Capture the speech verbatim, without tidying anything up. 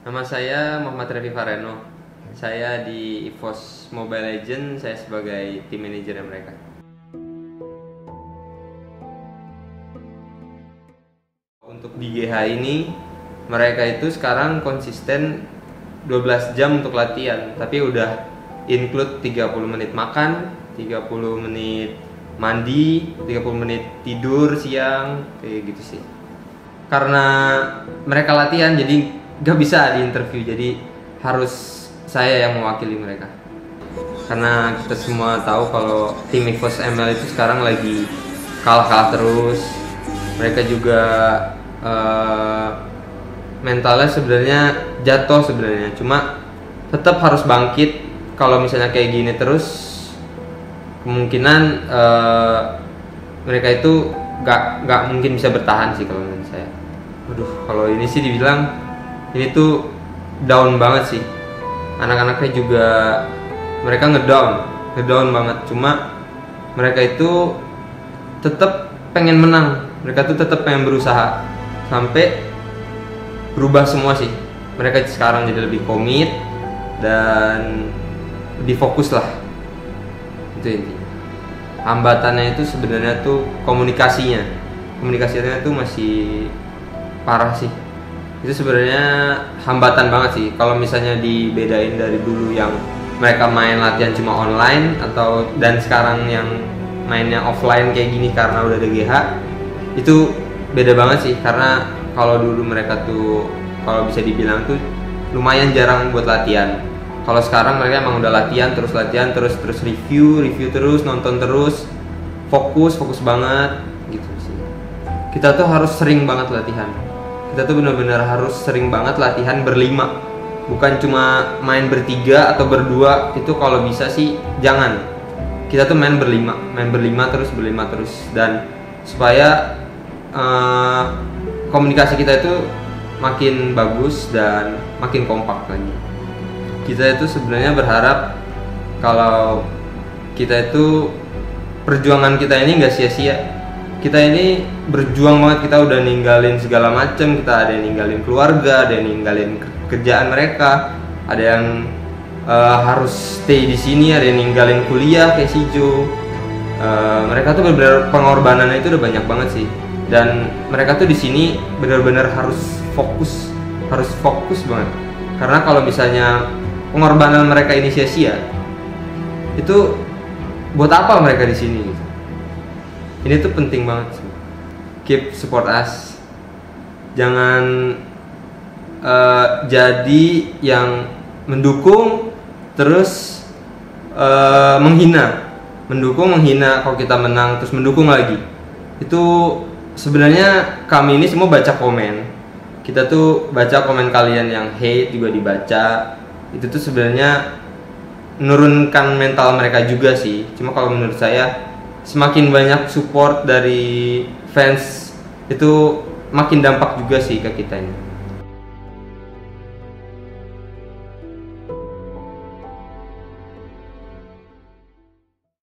Nama saya Muhammad Revi Fareno. Saya di EVOS Mobile Legends, saya sebagai tim manajer mereka. Untuk di G H ini, mereka itu sekarang konsisten dua belas jam untuk latihan, tapi udah include tiga puluh menit makan, tiga puluh menit mandi, tiga puluh menit tidur siang, kayak gitu sih. Karena mereka latihan jadi gak bisa di interview, jadi harus saya yang mewakili mereka. Karena kita semua tahu kalau tim EVOS M L itu sekarang lagi kalah-kalah terus. Mereka juga uh, mentalnya sebenarnya jatuh sebenarnya, cuma tetap harus bangkit. Kalau misalnya kayak gini terus, kemungkinan uh, mereka itu gak, gak mungkin bisa bertahan sih kalau menurut saya. Waduh, kalau ini sih dibilang ini tuh down banget sih. Anak-anaknya juga mereka ngedown, ngedown banget. Cuma mereka itu tetap pengen menang. Mereka tuh tetap pengen berusaha sampai berubah semua sih. Mereka sekarang jadi lebih komit dan lebih fokus lah. Itu intinya. Hambatannya itu sebenarnya tuh komunikasinya. Komunikasinya tuh masih parah sih. Itu sebenarnya hambatan banget sih. Kalau misalnya dibedain dari dulu yang mereka main latihan cuma online atau dan sekarang yang mainnya offline kayak gini karena udah ada G H, itu beda banget sih. Karena kalau dulu mereka tuh kalau bisa dibilang tuh lumayan jarang buat latihan. Kalau sekarang mereka emang udah latihan terus latihan terus terus review review terus nonton terus, fokus fokus banget gitu sih. Kita tuh harus sering banget latihan. Kita tuh benar-benar harus sering banget latihan berlima, bukan cuma main bertiga atau berdua. Itu kalau bisa sih jangan. Kita tuh main berlima, main berlima terus berlima terus, dan supaya uh, komunikasi kita itu makin bagus dan makin kompak lagi. Kita itu sebenarnya berharap kalau kita itu perjuangan kita ini nggak sia-sia. Kita ini berjuang banget, kita udah ninggalin segala macam, kita ada yang ninggalin keluarga, ada yang ninggalin kerjaan mereka, ada yang uh, harus stay di sini, ada yang ninggalin kuliah kayak si Jo. Uh, mereka tuh benar-benar pengorbanannya itu udah banyak banget sih, dan mereka tuh di sini benar-benar harus fokus, harus fokus banget. Karena kalau misalnya pengorbanan mereka ini sia-sia, itu buat apa mereka di sini? Gitu. Ini tuh penting banget sih. Keep support us. Jangan uh, jadi yang mendukung terus uh, menghina, mendukung menghina. Kalau kita menang terus mendukung lagi. Itu sebenarnya kami ini semua baca komen. Kita tuh baca komen kalian yang hate juga dibaca. Itu tuh sebenarnya menurunkan mental mereka juga sih. Cuma kalau menurut saya semakin banyak support dari fans itu makin dampak juga sih ke kita ini.